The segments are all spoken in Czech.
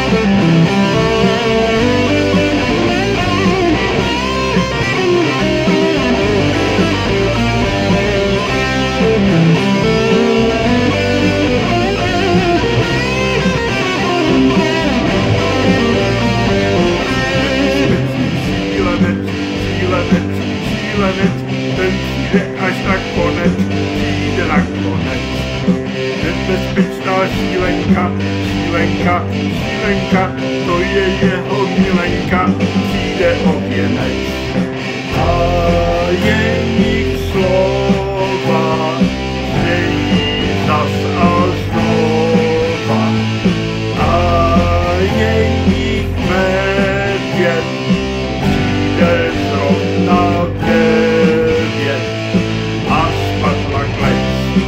Ten přijde až na konec, přijde na konec. Nebezpečná šílenka, šílenka, šílenka, to je jeho milenka, přijde o věnec. A jejich slova znějí zas a znova. A jejich medvěd přijde zrovna v 9 a spadla klec.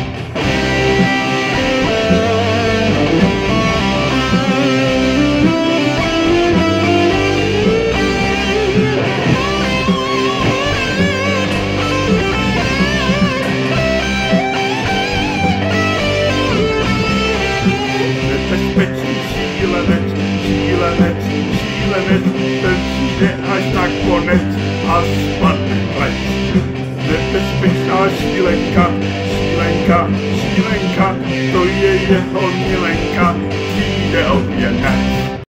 Nebezpečný šílenec, šílenec, šílenec, ten přijde až na konec a spadne klec. Nebezpečná šílenka, šílenka, šílenka, to je jeho milenka, přijde o věnec.